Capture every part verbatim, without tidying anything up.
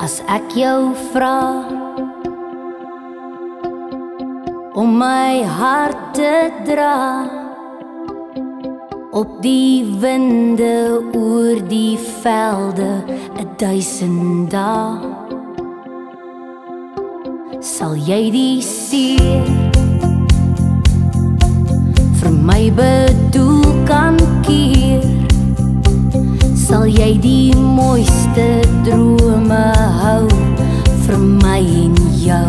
As ek jou vra om my hart te dra op die winde oor die velde 'n duisend dae, sal jy die seer vir my bedoel kan keer, sal jy die mooiste drome hou vir my en jou.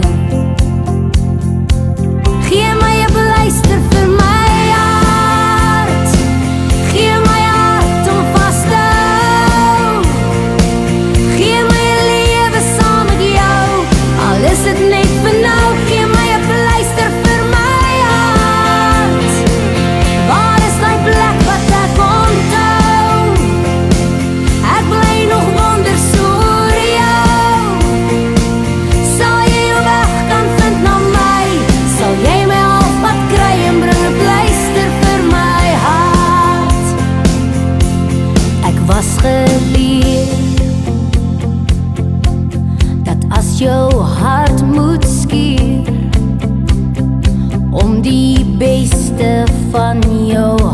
Gee my 'n blyster vir my hart, gee my hart om vas te hou, gee my 'n lewe saam met jou, al is dit net vir nou. Gee my 'n blyster vir my hart, waar is die plek wat ek onthou? Ek bly nog wonder so oor jou. Sal jy jou weg kan vind na my? Sal jy my halfpad kry en bring 'n blyster vir my hart? Ek was geleer dat as jou hart moet skeer om die beste van jou